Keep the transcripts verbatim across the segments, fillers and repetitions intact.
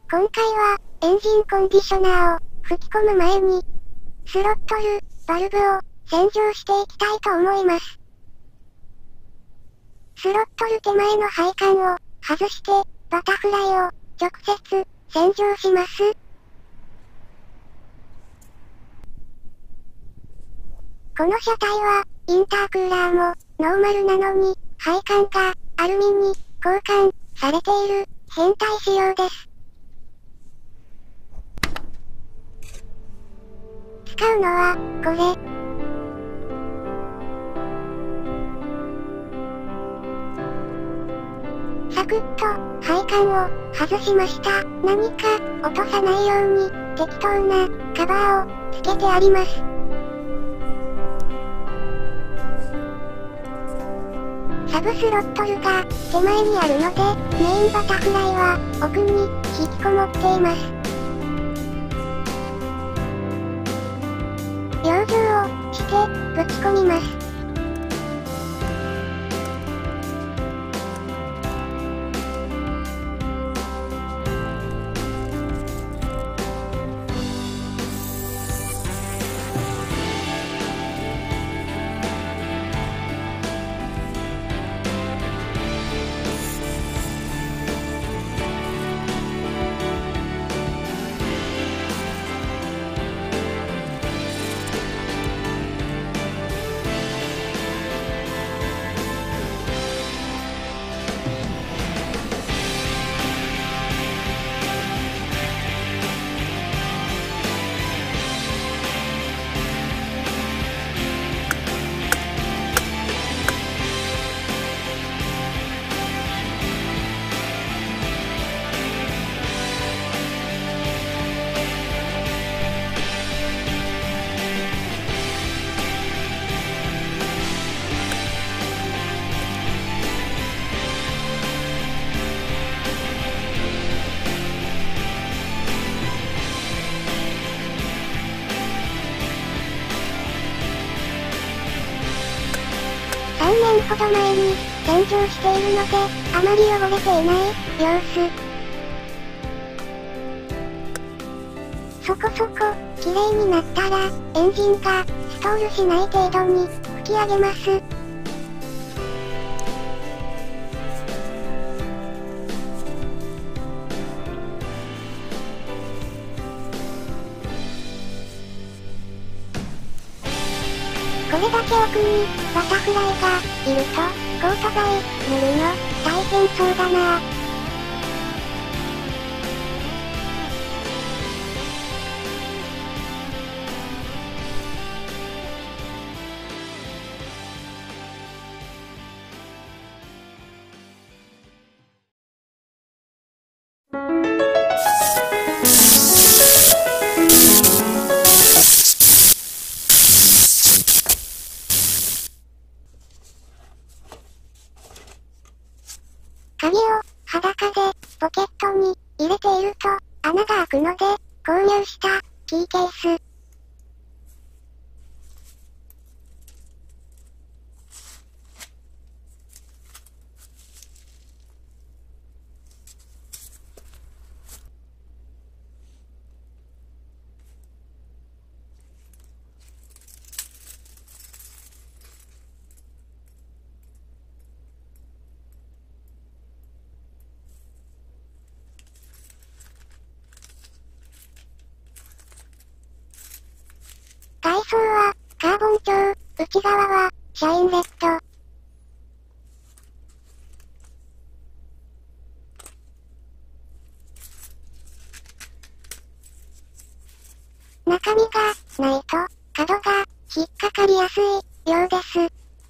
今回は、エンジンコンディショナーを吹き込む前に、スロットル、バルブを洗浄していきたいと思います。スロットル手前の配管を外して、バタフライを直接洗浄します。この車体は、インタークーラーもノーマルなのに、配管がアルミに交換されている変態仕様です。使うのは、これ。サクッと配管を外しました。何か落とさないように適当なカバーをつけてあります。サブスロットルが手前にあるので、メインバタフライは奥に引きこもっています。養生をしてぶち込みます。さんねんほど前に洗浄しているので、あまり汚れていない様子。そこそこ綺麗になったら、エンジンがストールしない程度に吹き上げます。これだけ奥にバタフライがいると、コート外塗るの大変そうだなぁ。鍵を裸でポケットに入れていると穴が開くので購入したキーケース。外装はカーボン調、内側はシャインレッド。中身がないと角が引っかかりやすいようです。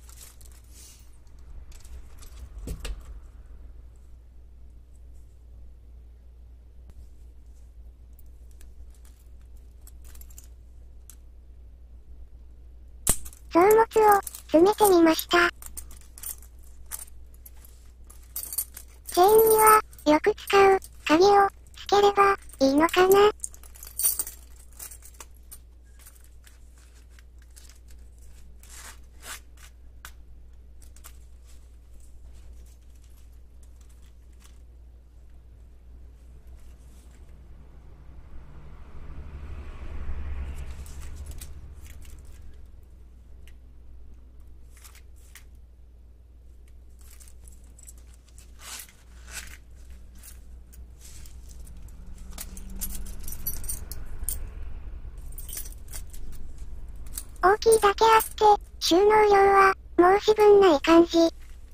臓物を詰めてみました。チェーンにはよく使う鍵をつければいいのかな。 大きいだけあって、収納量は、申し分ない感じ。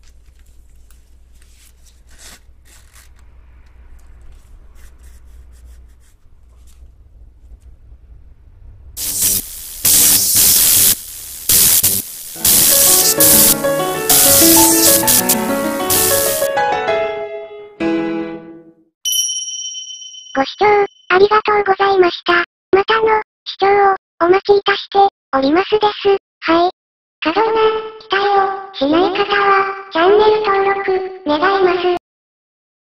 ご視聴、ありがとうございました。またの、視聴を、お待ちいたして、おりますです。はい。過剰な、期待を、しない方は、チャンネル登録、願います。